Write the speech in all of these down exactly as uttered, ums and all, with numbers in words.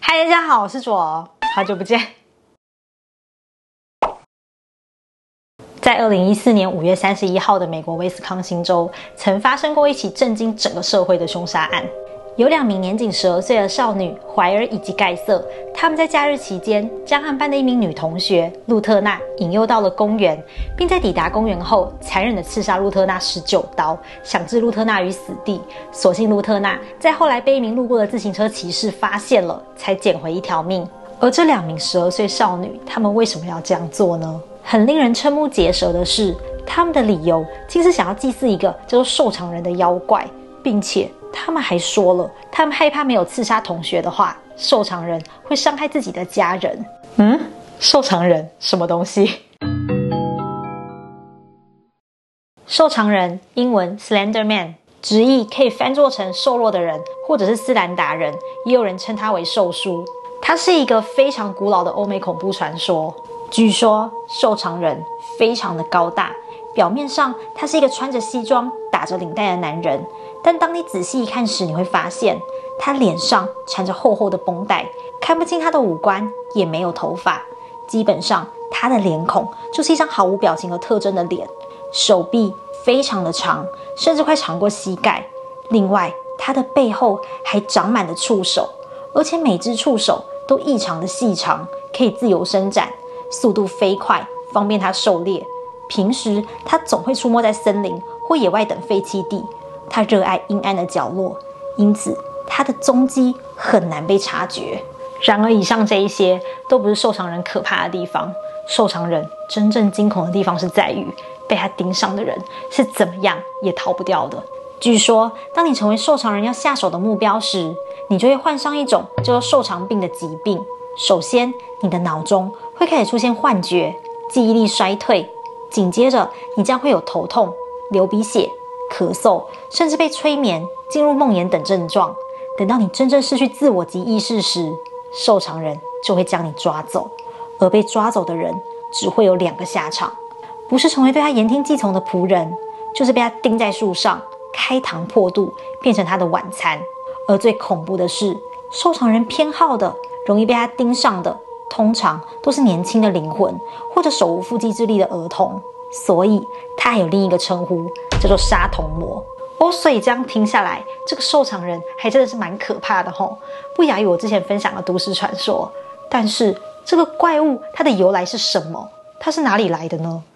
嗨，大家好，我是卓，好久不见。在二零一四年五月三十一号的美国威斯康星州，曾发生过一起震惊整个社会的凶杀案。有两名年仅十二岁的少女怀尔以及盖瑟，他们在假日期间将和班的一名女同学露特娜引诱到了公园，并在抵达公园后残忍地刺杀露特娜十九刀，想置露特娜于死地。所幸露特娜在后来被一名路过的自行车骑士发现了，才捡回一条命。而这两名十二岁少女，她们为什么要这样做呢？很令人瞠目结舌的是，他们的理由竟是想要祭祀一个叫做瘦长人的妖怪，并且他们还说了，他们害怕没有刺杀同学的话，瘦长人会伤害自己的家人。嗯，瘦长人什么东西？瘦长人，英文 Slender Man， 直译可以翻作成瘦弱的人，或者是斯兰达人，也有人称他为瘦叔。它是一个非常古老的欧美恐怖传说。据说瘦长人非常的高大，表面上他是一个穿着西装打着领带的男人，但当你仔细一看时，你会发现他脸上缠着厚厚的绷带，看不清他的五官，也没有头发，基本上他的脸孔就是一张毫无表情和特征的脸。手臂非常的长，甚至快长过膝盖。另外他的背后还长满了触手，而且每只触手都异常的细长，可以自由伸展，速度飞快，方便他狩猎。平时他总会出没在森林或野外等废弃地，他热爱阴暗的角落，因此他的踪迹很难被察觉。然而以上这一些都不是瘦长人可怕的地方，瘦长人真正惊恐的地方是在于被他盯上的人是怎么样也逃不掉的。据说当你成为瘦长人要下手的目标时，你就会患上一种叫做瘦长病的疾病。首先你的脑中会开始出现幻觉，记忆力衰退，紧接着你将会有头痛、流鼻血、咳嗽，甚至被催眠、进入梦魇等症状。等到你真正失去自我及意识时，瘦长人就会将你抓走，而被抓走的人只会有两个下场，不是成为对他言听计从的仆人，就是被他钉在树上，开膛破肚，变成他的晚餐。而最恐怖的是，瘦长人偏好的、容易被他盯上的，通常都是年轻的灵魂，或者手无缚鸡之力的儿童，所以他还有另一个称呼，叫做杀童魔。哦，所以这样听下来，这个瘦长人还真的是蛮可怕的吼，不亚于我之前分享的都市传说。但是这个怪物它的由来是什么？它是哪里来的呢？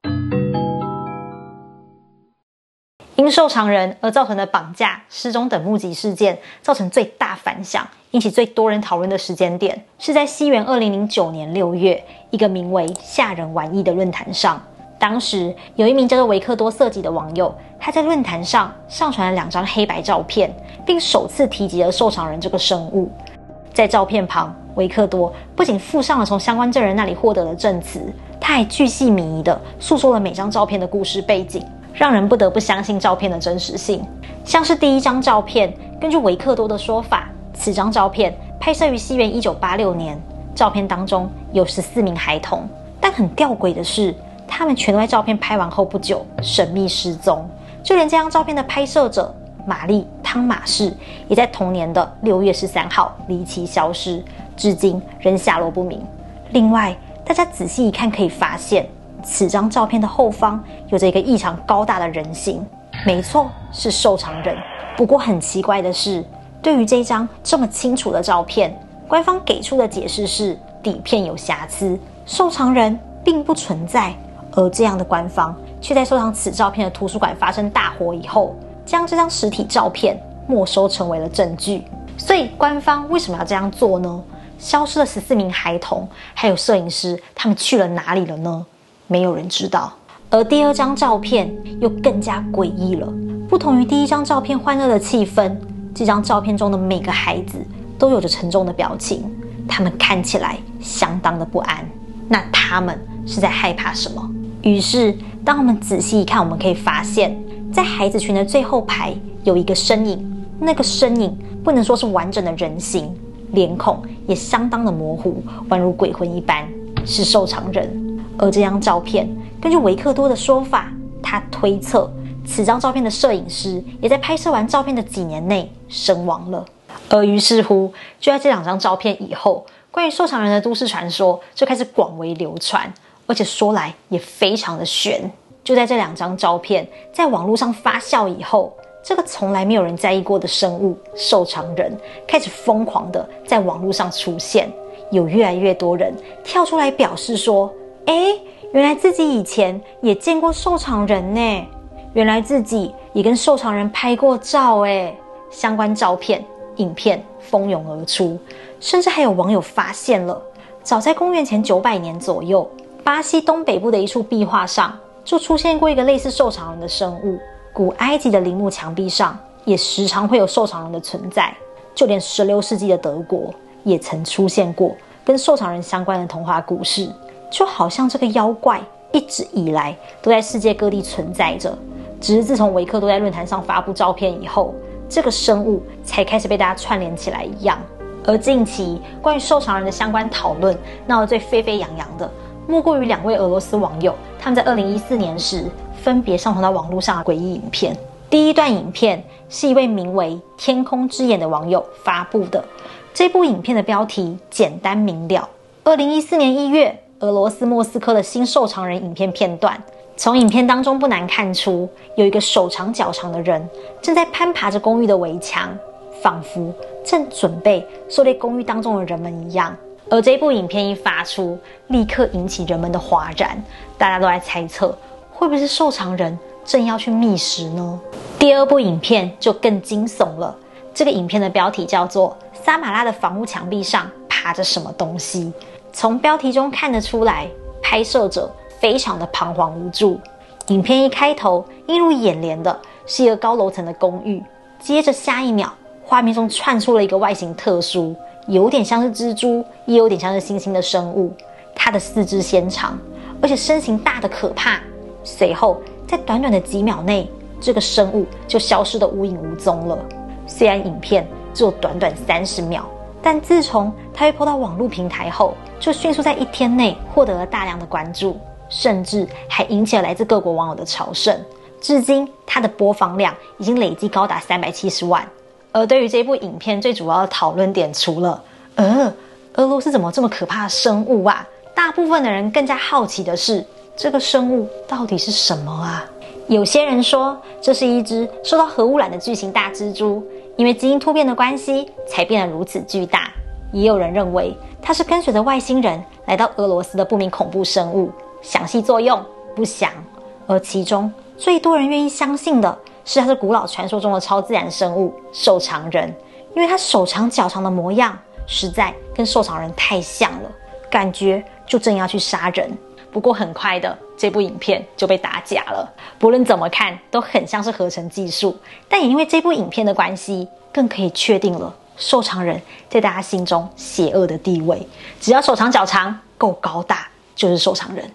因瘦长人而造成的绑架、失踪等目击事件，造成最大反响，引起最多人讨论的时间点，是在西元二零零九年六月，一个名为“吓人玩意”的论坛上。当时有一名叫做维克多·瑟吉的网友，他在论坛上上传了两张黑白照片，并首次提及了瘦长人这个生物。在照片旁，维克多不仅附上了从相关证人那里获得的证词，他还巨细靡遗地诉说了每张照片的故事背景，让人不得不相信照片的真实性。像是第一张照片，根据维克多的说法，此张照片拍摄于西元一九八六年，照片当中有十四名孩童，但很吊诡的是，他们全都在照片拍完后不久神秘失踪，就连这张照片的拍摄者玛丽·汤马士也在同年的六月十三号离奇消失，至今仍下落不明。另外，大家仔细一看可以发现，此张照片的后方有着一个异常高大的人形，没错，是瘦长人。不过很奇怪的是，对于这张这么清楚的照片，官方给出的解释是底片有瑕疵，瘦长人并不存在。而这样的官方却在收藏此照片的图书馆发生大火以后，将这张实体照片没收成为了证据。所以官方为什么要这样做呢？消失了十四名孩童还有摄影师，他们去了哪里了呢？没有人知道。而第二张照片又更加诡异了，不同于第一张照片欢乐的气氛，这张照片中的每个孩子都有着沉重的表情，他们看起来相当的不安。那他们是在害怕什么？于是当我们仔细一看，我们可以发现，在孩子群的最后排有一个身影，那个身影不能说是完整的人形，脸孔也相当的模糊，宛如鬼魂一般，是瘦长人。而这张照片，根据维克多的说法，他推测此张照片的摄影师也在拍摄完照片的几年内身亡了。 而于是乎，就在这两张照片以后，关于瘦长人的都市传说就开始广为流传，而且说来也非常的悬。就在这两张照片在网络上发酵以后，这个从来没有人在意过的生物瘦长人开始疯狂的在网络上出现，有越来越多人跳出来表示说，诶，原来自己以前也见过瘦长人呢，原来自己也跟瘦长人拍过照诶。相关照片影片蜂拥而出，甚至还有网友发现了，早在公元前九百年左右，巴西东北部的一处壁画上就出现过一个类似瘦长人的生物。古埃及的陵墓墙壁上也时常会有瘦长人的存在，就连十六世纪的德国也曾出现过跟瘦长人相关的童话故事，就好像这个妖怪一直以来都在世界各地存在着，只是自从维克多在论坛上发布照片以后，这个生物才开始被大家串联起来一样。而近期关于瘦长人的相关讨论闹得最沸沸扬扬的，莫过于两位俄罗斯网友，他们在二零一四年时分别上传到网络上的诡异影片。第一段影片是一位名为天空之眼的网友发布的，这部影片的标题简单明了，二零一四年一月俄罗斯莫斯科的新瘦长人影片片段。从影片当中不难看出，有一个手长脚长的人正在攀爬着公寓的围墙，仿佛正准备狩猎公寓当中的人们一样。而这部影片一发出，立刻引起人们的哗然，大家都在猜测会不会是瘦长人正要去觅食呢？第二部影片就更惊悚了，这个影片的标题叫做撒马拉的房屋墙壁上爬着什么东西。从标题中看得出来，拍摄者非常的彷徨无助。影片一开头映入眼帘的是一个高楼层的公寓，接着下一秒画面中窜出了一个外形特殊，有点像是蜘蛛也有点像是猩猩的生物，它的四肢纤长，而且身形大得可怕。随后在短短的几秒内，这个生物就消失得无影无踪了。虽然影片只有短短三十秒，但自从它被 po 到网络平台后，就迅速在一天内获得了大量的关注，甚至还引起了来自各国网友的朝圣。至今它的播放量已经累计高达三百七十万。而对于这部影片最主要的讨论点，除了呃俄罗斯怎么这么可怕的生物啊，大部分的人更加好奇的是，这个生物到底是什么啊？有些人说这是一只受到核污染的巨型大蜘蛛，因为基因突变的关系才变得如此巨大。也有人认为它是跟随着外星人来到俄罗斯的不明恐怖生物，详细作用不详。而其中最多人愿意相信的是它是古老传说中的超自然生物瘦长人，因为它手长脚长的模样实在跟瘦长人太像了，感觉就正要去杀人。不过很快的，这部影片就被打假了，不论怎么看都很像是合成技术。但也因为这部影片的关系，更可以确定了瘦长人在大家心中邪恶的地位，只要手长脚长够高大就是瘦长人。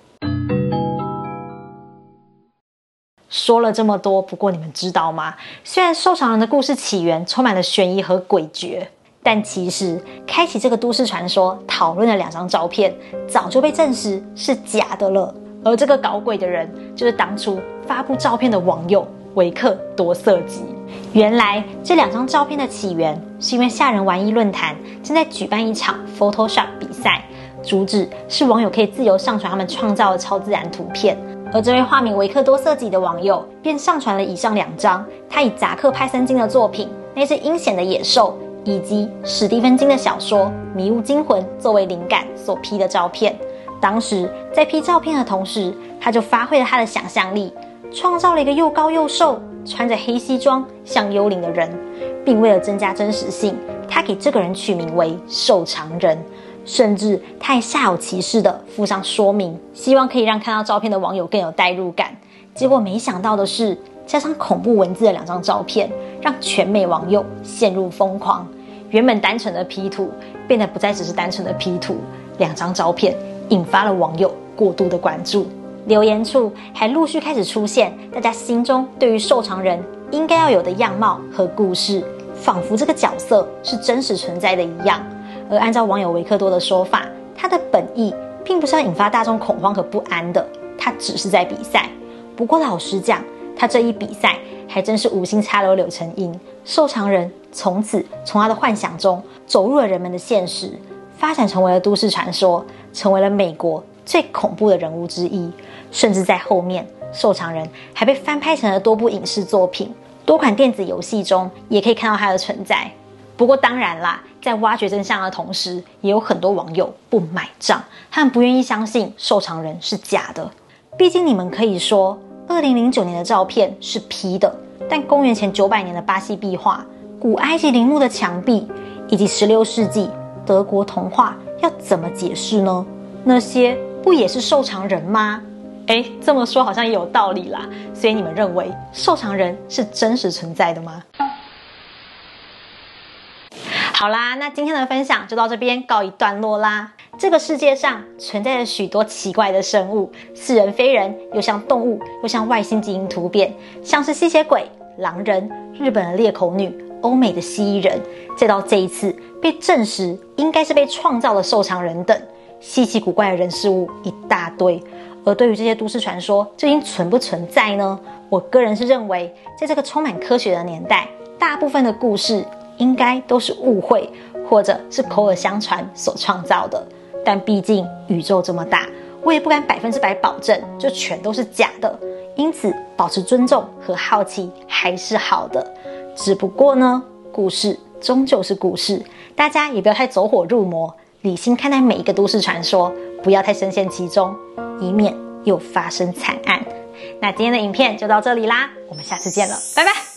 说了这么多，不过你们知道吗？虽然瘦长人的故事起源充满了悬疑和诡谲，但其实开启这个都市传说讨论的两张照片早就被证实是假的了。而这个搞鬼的人就是当初发布照片的网友维克多瑟吉。原来这两张照片的起源是因为吓人玩意论坛正在举办一场 Photoshop 比赛，主旨是网友可以自由上传他们创造的超自然图片。而这位化名维克多瑟吉的网友便上传了以上两张他以扎克派森金的作品《那只阴险的野兽》以及史蒂芬金的小说《迷雾惊魂》作为灵感所 P 的照片。当时在 P 照片的同时，他就发挥了他的想象力，创造了一个又高又瘦、穿着黑西装像幽灵的人，并为了增加真实性，他给这个人取名为瘦长人。甚至他还煞有其事地附上说明，希望可以让看到照片的网友更有代入感。结果没想到的是，加上恐怖文字的两张照片让全美网友陷入疯狂。原本单纯的 P 图变得不再只是单纯的 P 图，两张照片引发了网友过度的关注。留言处还陆续开始出现大家心中对于瘦长人应该要有的样貌和故事，仿佛这个角色是真实存在的一样。而按照网友维克多的说法，他的本意并不是要引发大众恐慌和不安的，他只是在比赛。不过老实讲，他这一比赛还还真是无心插柳柳成荫。瘦长人从此从他的幻想中走入了人们的现实，发展成为了都市传说，成为了美国最恐怖的人物之一。甚至在后面，瘦长人还被翻拍成了多部影视作品，多款电子游戏中也可以看到他的存在。不过当然啦，在挖掘真相的同时，也有很多网友不买账，他们不愿意相信瘦长人是假的。毕竟你们可以说二零零九年的照片是 P 的，但公元前九百年的巴西壁画、古埃及陵墓的墙壁，以及十六世纪德国童话，要怎么解释呢？那些不也是瘦长人吗？诶，这么说好像也有道理啦。所以你们认为瘦长人是真实存在的吗？好啦，那今天的分享就到这边告一段落啦。这个世界上存在着许多奇怪的生物，似人非人，又像动物，又像外星基因突变，像是吸血鬼、狼人、日本的裂口女、欧美的蜥蜴人，再到这一次被证实应该是被创造的瘦长人等，稀奇古怪的人事物一大堆。而对于这些都市传说究竟存不存在呢？我个人是认为，在这个充满科学的年代，大部分的故事应该都是误会，或者是口耳相传所创造的。但毕竟宇宙这么大，我也不敢百分之百保证就全都是假的。因此，保持尊重和好奇还是好的。只不过呢，故事终究是故事，大家也不要太走火入魔，理性看待每一个都市传说，不要太深陷其中，以免又发生惨案。那今天的影片就到这里啦，我们下次见了，拜拜。